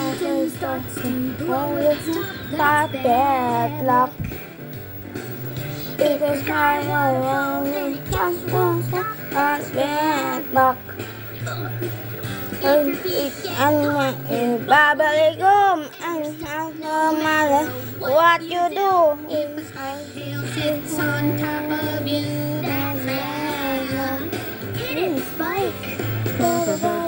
mountain starts to blow, it's not bad luck. It is kind of lonely, just won't stop, that's bad luck. It's bubbly gum and no matter what you do, it sits on top of you, that's bad luck. Hit it, Spike! If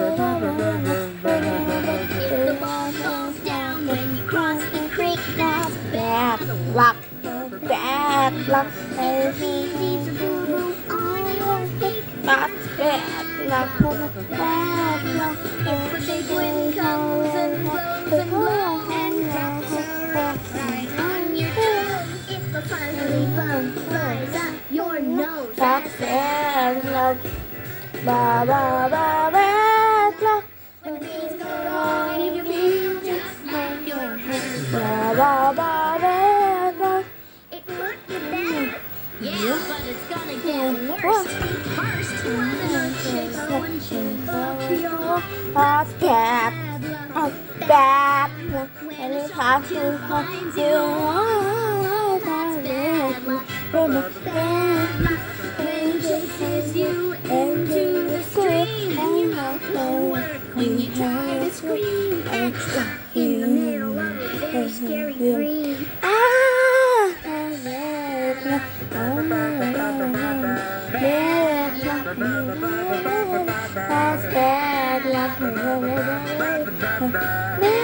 the ball falls down when you cross the creek, that's bad luck. Bad luck. If he leaves a boo-boo on your feet, that's bad luck. Bad luck. If the big wind comes and blows and blows and wraps around right on your toes, if a fiery bug flies up your nose, that's bad luck. Ba ba ba bad luck. When things go wrong, if you feel just like you're hurt, ba ba ba bad luck. It could get better, yeah, but it's gonna get worse. First, one shake up your heart's bad luck, bad luck. When it's hard to find you, that's bad luck, bad luck. When it chases you into the stream, and you have no work when you try to scream, and stuck in the middle of a very scary dream. Bad luck, bad luck, that's bad luck.